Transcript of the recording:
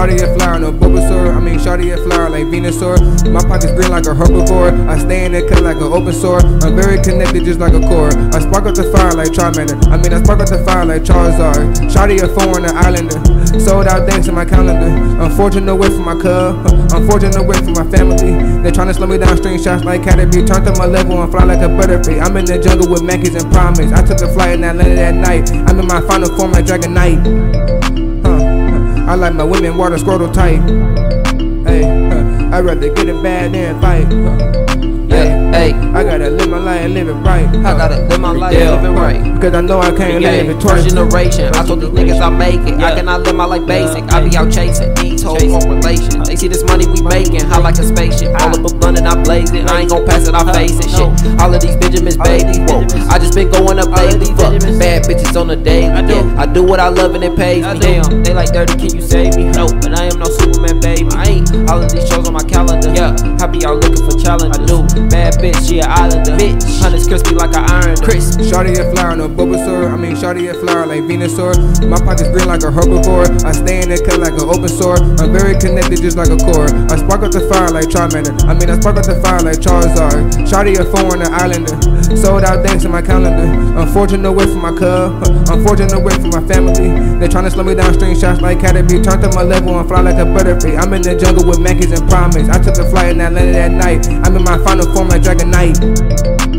Shawty a flower, no Bulbasaur. I mean, shawty a flower like Venusaur. My pockets green like a herbivore. I stay in the cut like an open sore. I'm very connected just like a core. I spark up the fire like Charmander. I mean, I spark up the fire like Charizard. Shawty a foreigner islander. Sold out thanks to my calendar. Unfortunate away from my cub. Unfortunate away from my family. They tryna slow me down, string shots like Caterpie. Turned up my level and fly like a butterfly. I'm in the jungle with Mackies and Promise. I took a flight in Atlanta that night. I'm in my final form like Dragon Knight. I like my women water scrotal tight. Hey, I'd rather get it bad than fight. Hey, I gotta live my life and live it right. I gotta live my life and live it right. Cause I know I can't live it twice. First generation, I told these niggas I make it. I cannot live my life basic. I be out chasing these hoes on relations. They see this money we making, high like a spaceship. All up a blunt and I blaze it. I ain't gon' pass it, I face it. Shit, all of these Benjamins, baby. Whoa, I just been going up lately. Fuck, bad bitches on the daily. Yeah, I do what I love and it pays me. Damn, they like dirty, can you save me? No, but I am no Superman, baby. I ain't all of these shows on my calendar. Yeah, I be out looking for challenges. I do, bad bitch, she an islander. Bitch, honey's crispy like an iron crisp. Shawty a flower, no Bulbasaur. I mean, shawty a flower like Venusaur. My pockets green like a herbivore. I stay in the cut like an open sore. I'm very connected just like a core. I spark up the fire like Charmander. I mean, I spark up the fire like Charizard. Shawty a foreigner islander. Sold out thanks to my calendar. Unfortunate away from my cub. Unfortunate away from my family. They tryna slow me down, string shots like Caterpie. Turned up my level and fly like a butterfly. I'm in the jungle with Mackies and Promise. I took a flight in Atlanta that night. I'm in my final form like Dragon Knight.